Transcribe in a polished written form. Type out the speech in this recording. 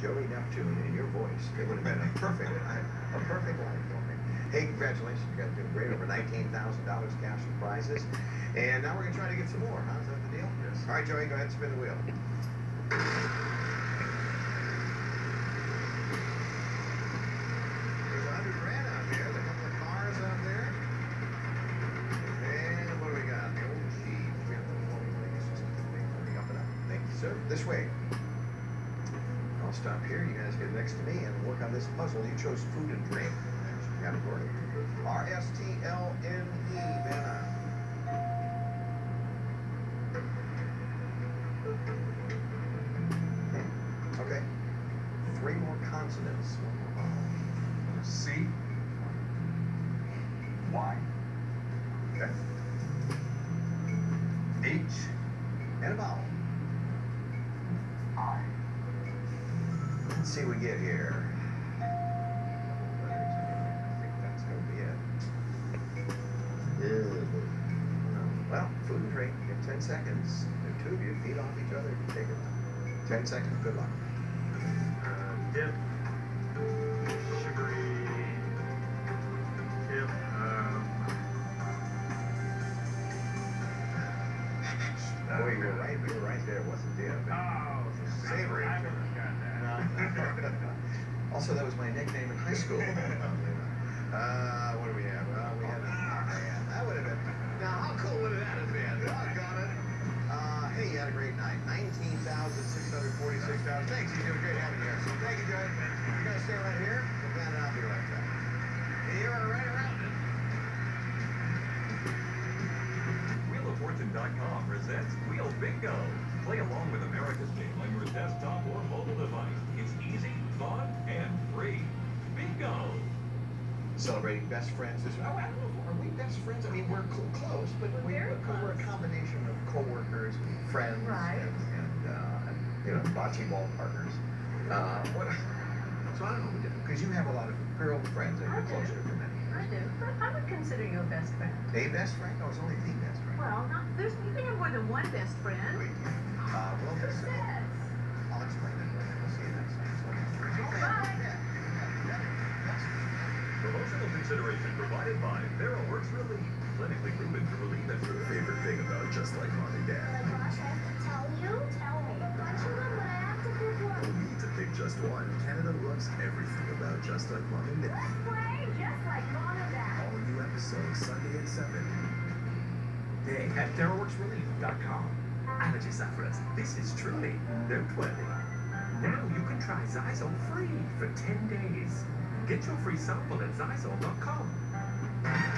Joey Neptune in your voice. It would have been a perfect line for me. Hey, congratulations. You guys are doing great. Over $19,000 cash and prizes. And now we're going to try to get some more. Huh? Is that the deal? Yes. All right, Joey, go ahead and spin the wheel. There's 100 grand out there. There's a couple of cars out there. And what do we got? The old Jeep. We have the up and up. Thank you, sir. This way. I'll stop here. You guys get next to me and work on this puzzle. You chose food and drink. Next category. R-S-T-L-N-E. Vanna. Okay. 3 more consonants. C. Y. Okay. H. And a vowel. I. Let's see what we get here. I think that's going to be it. Well, food and drink. You have 10 seconds. The two of you feed off each other. You take it. 10 seconds. Good luck. Dip. Sugary. Dip. Boy, you were right. You were right there. It wasn't dip. Oh, Savory. I would have got that. Also, that was my nickname in high school. What do we have? Well, we have. That would have been. Now, how cool would that have been? Doggone it. Hey, you had a great night. $19,646. Thanks. You did great having you here. So thank you, Joey. You guys stay right here. We'll plan it out for you right back. You are right around it. WheelOfFortune.com presents Wheel Bingo. Play along with America's game on your desktop or mobile device. It's easy, fun, and free. Bingo! Celebrating best friends. I don't know. Are we best friends? I mean, we're close, but We're very we're a close. combination of coworkers, friends, Right. and bocce ball partners. So I don't know, because you have a lot of girl friends that I you're do. closer to many. I do, but I would consider you a best friend. A best friend? No, it's only the best friend. Well, you can have more than one best friend. Wait, well, Who this, says? I'll explain it. We'll see you next time. Bye. Promotional consideration provided by Barrelworks Relief. Clinically proven to relieve and Your favorite thing about Just Like Mom and Dad? Oh my gosh, I have to tell you? Tell me. Don't you know what I have to pick one? No need to pick just one. Canada loves everything about Just Like Mom and Dad. Let's play Just Like Mom and Dad. All new episodes Sunday at 7. Day at DarrowWorksRelief.com. Allergy sufferers, this is truly noteworthy. Now you can try Zyzol free for 10 days. Get your free sample at Zyzol.com.